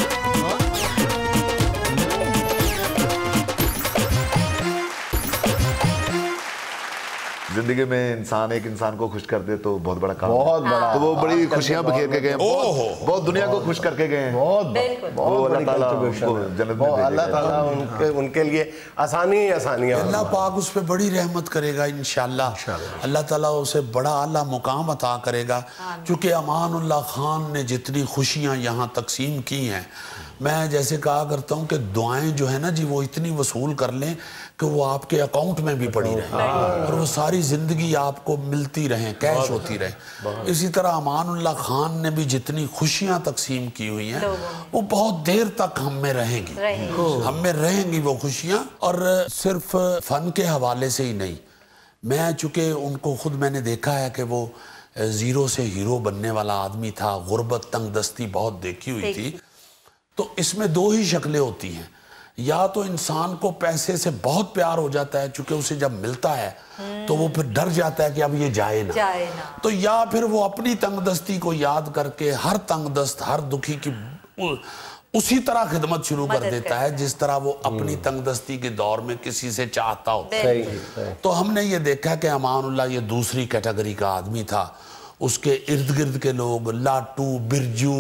زندگی میں انسان ایک انسان کو خوش کر دے تو بہت بڑا کام, بہت بڑا. تو وہ بڑی خوشیاں بکھیر کے گئے ہیں, بہت دنیا کو خوش کر کے گئے ہیں. بہت بہت اللہ تعالیٰ جنت میں, اللہ تعالیٰ ان کے لیے آسانی ہی آسانی ہے. اللہ پاک اس پہ بڑی رحمت کرے گا انشاءاللہ. اللہ تعالیٰ اسے بڑا اعلیٰ مقام عطا کرے گا. چونکہ امان اللہ خان نے جتنی خوشیاں یہاں تقسیم کی ہیں, میں جیسے کہا کرتا ہوں کہ دعائیں جو ہے نا جی وہ اتنی وصول کر لیں کہ وہ آپ کے اکاؤنٹ میں بھی پڑی رہیں اور وہ ساری زندگی آپ کو ملتی رہیں, کیش ہوتی رہیں. اسی طرح امان اللہ خان نے بھی جتنی خوشیاں تقسیم کی ہوئی ہیں وہ بہت دیر تک ہم میں رہیں گی, ہم میں رہیں گی وہ خوشیاں. اور صرف فن کے حوالے سے ہی نہیں, میں چونکہ ان کو خود میں نے دیکھا ہے کہ وہ زیرو سے ہیرو بننے والا آدمی تھا, غربت تنگ دستی بہت دیکھی ہوئی تھی. تو اس میں دو ہی شکلیں ہوتی ہیں, یا تو انسان کو پیسے سے بہت پیار ہو جاتا ہے چونکہ اسے جب ملتا ہے تو وہ پھر ڈر جاتا ہے کہ اب یہ جائے نہ, تو یا پھر وہ اپنی تنگ دستی کو یاد کر کے ہر تنگ دست ہر دکھی کی اسی طرح خدمت شروع کر دیتا ہے جس طرح وہ اپنی تنگ دستی کے دور میں کسی سے چاہتا ہوتا ہے. تو ہم نے یہ دیکھا کہ امان اللہ یہ دوسری کیٹیگری کا آدمی تھا. اس کے ارد گرد کے لوگ لاٹو, برجو,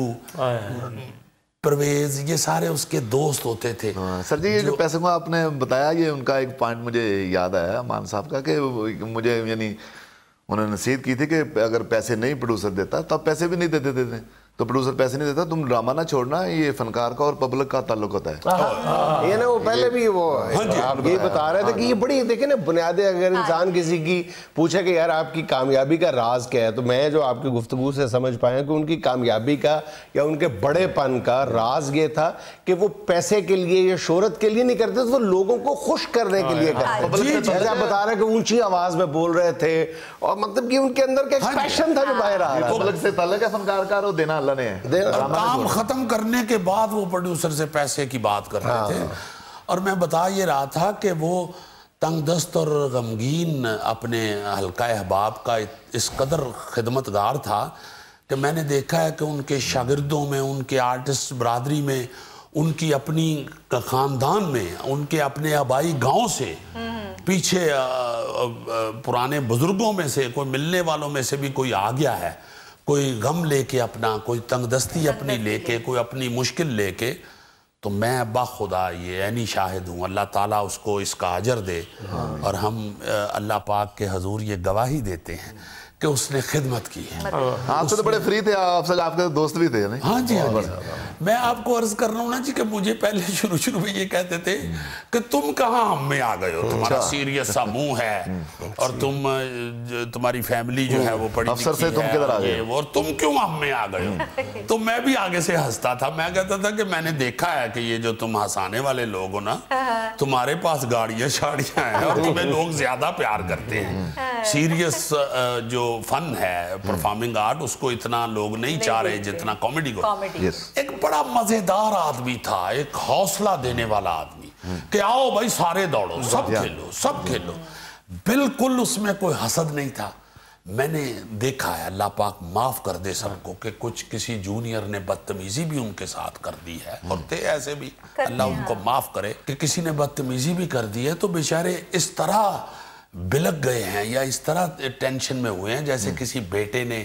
پرویز, یہ سارے اس کے دوست ہوتے تھے. سر جی یہ جو پیسے کو آپ نے بتایا, یہ ان کا ایک پوائنٹ مجھے یاد آیا امان صاحب کا کہ مجھے یعنی انہوں نے نصیحت کی تھی کہ اگر پیسے نہیں پروڈیوسر دیتا تو آپ پیسے بھی نہیں دیتے تھے, تو پروڈیوسر پیسے نہیں دیتا, تم ڈرامہ نہ چھوڑنا, یہ فنکار کا اور پبلک کا تعلق ہوتا ہے. یہ نا وہ پہلے بھی وہ آپ یہ بتا رہے تھے کہ یہ بڑی دیکھیں نا بنیادیں, اگر انسان کسی کی پوچھے کہ یار آپ کی کامیابی کا راز کیا ہے, تو میں جو آپ کی گفتگو سے سمجھ پایا کہ ان کی کامیابی کا یا ان کے بڑے پن کا راز یہ تھا کہ وہ پیسے کے لیے یا شہرت کے لیے نہیں کرتے تھے, وہ لوگوں کو خوش کرنے کے لیے کرتے. جیسے آپ بتا رہے ہیں کہ اونچی آواز میں بول رہے تھے, اور مطلب کہ ان کے اندر کا ایک پیشن تھا جو باہر آ رہا ہے. پبلک سے تعلق ہے فنکار کا اور دینا اللہ نے ہے. کام ختم کرنے کے بعد وہ پروڈیوسر سے پیسے کی بات کر رہے تھے, اور میں بتا یہ رہا تھا کہ وہ تنگ دست اور غمگین اپنے حلقہ احباب کا اس قدر خدمتگار تھا کہ میں نے دیکھا ہے کہ ان کے شاگردوں میں, ان کے آرٹسٹ برادری میں, ان کی اپنی خاندان میں, ان کے اپنے آبائی گاؤں سے, پیچھے پرانے بزرگوں میں سے کوئی ملنے والوں میں سے بھی کوئی آ گیا ہے, کوئی غم لے کے اپنا, کوئی تنگ دستی اپنی لے کے, کوئی اپنی مشکل لے کے. تو میں بخدا یہ عینی شاہد ہوں, اللہ تعالیٰ اس کو اس کا اجر دے, اور ہم اللہ پاک کے حضور یہ گواہی دیتے ہیں کہ اس نے خدمت کی ہے. آپ سے تو بڑے فری تھے, آپ سے آپ کے دوست بھی تھے. ہاں جی ہاں جی, میں آپ کو عرض کر رہا ہوں نا جی کہ مجھے پہلے شروع شروع میں یہ کہتے تھے کہ تم کہاں ہم میں آ گئے ہو, تمہارا سیریس سا منہ ہے اور تم تمہاری فیملی جو ہے وہ پڑھی افسر سے تم کدھر آ گئے, اور تم کیوں ہم میں آ گئے ہو. تو میں بھی آگے سے ہنستا تھا, میں کہتا تھا کہ میں نے دیکھا ہے کہ یہ جو تم ہنسانے والے لوگ ہو نا, تمہارے پاس گاڑیاں شاڑیاں ہیں اور تمہیں لوگ زیادہ پیار کرتے ہیں. سیریس جو فن ہے پرفارمنگ آرٹ, اس کو اتنا لوگ نہیں چاہ رہے جتنا کامیڈی کو. ایک بڑا مزیدار آدمی تھا, ایک حوصلہ دینے والا آدمی کہ آؤ بھائی سارے دوڑو, سب کھیلو, سب کھیلو. بالکل اس میں کوئی حسد نہیں تھا. میں نے دیکھا ہے, اللہ پاک معاف کر دے سب کو, کہ کچھ کسی جونیئر نے بدتمیزی بھی ان کے ساتھ کر دی ہے, اور تھے ایسے بھی, اللہ ان کو معاف کرے, کہ کسی نے بدتمیزی بھی کر دی ہے تو بیچارے اس طرح بلک گئے ہیں یا اس طرح ٹینشن میں ہوئے ہیں جیسے کسی بیٹے نے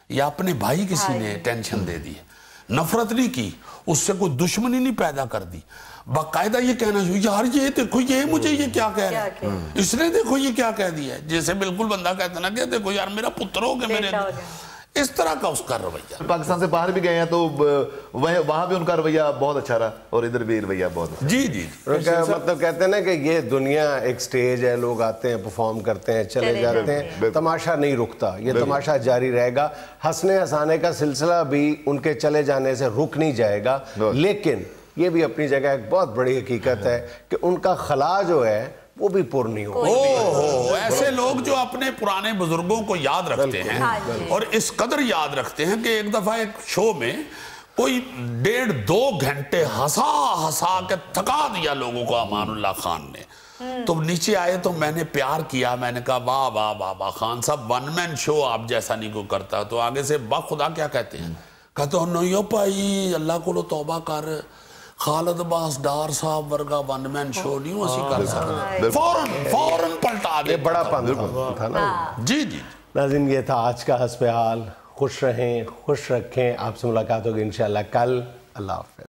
یا اپنے بھائی کسی نے ٹینشن دے دی ہے، نفرت نہیں کی، اس سے کوئی دشمنی نہیں پیدا کر دی، باقاعدہ یہ کہنا چاہیے یار یہ دیکھو یہ مجھے یہ کیا کہہ رہا ہے، اس نے دیکھو یہ کیا کہہ دیا ہے، جیسے بالکل بندہ کہتا نا کہ دیکھو یار میرا پتر ہو گیا میرے، اس طرح کا اس کا رویہ۔ پاکستان سے باہر بھی گئے ہیں تو وہاں بھی ان کا رویہ بہت اچھا رہا اور ادھر بھی رویہ بہت اچھا۔ جی جی مطلب کہتے ہیں نا کہ یہ دنیا ایک سٹیج ہے، لوگ آتے ہیں پرفارم کرتے ہیں چلے جاتے ہیں، تماشا نہیں رکتا، یہ تماشا جاری رہے گا، ہنسنے ہنسانے کا سلسلہ بھی ان کے چلے جانے سے رک نہیں جائے گا، لیکن یہ بھی اپنی جگہ ایک بہت بڑی حقیقت ہے کہ ان کا خلا جو ہے وہ بھی پر نہیں ہو۔ ایسے لوگ جو اپنے پرانے بزرگوں کو یاد رکھتے ہیں اور اس قدر یاد رکھتے ہیں کہ ایک دفعہ ایک شو میں کوئی ڈیڑھ دو گھنٹے ہسا ہسا کے تھکا دیا لوگوں کو امان اللہ خان نے، تو نیچے آئے تو میں نے پیار کیا، میں نے کہا واہ واہ واہ واہ خان صاحب ون مین شو آپ جیسا نہیں کو کرتا، تو آگے سے با خدا کیا کہتے ہیں، کہتے ہیں نہیں بھائی اللہ کو توبہ کر، خالد باس ڈار صاحب ورگا ون مین شو نہیں اسی کر سکتا، فوراً فوراً پلٹا دے، بڑا پن تھا نا۔ جی جی ناظرین یہ تھا آج کا حسب حال، خوش رہیں، خوش رکھیں، آپ سے ملاقات ہوگی انشاءاللہ کل، اللہ حافظ۔